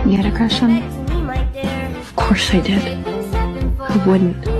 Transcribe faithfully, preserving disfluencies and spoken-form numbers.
You had a crush on me? Of course I did. Who wouldn't?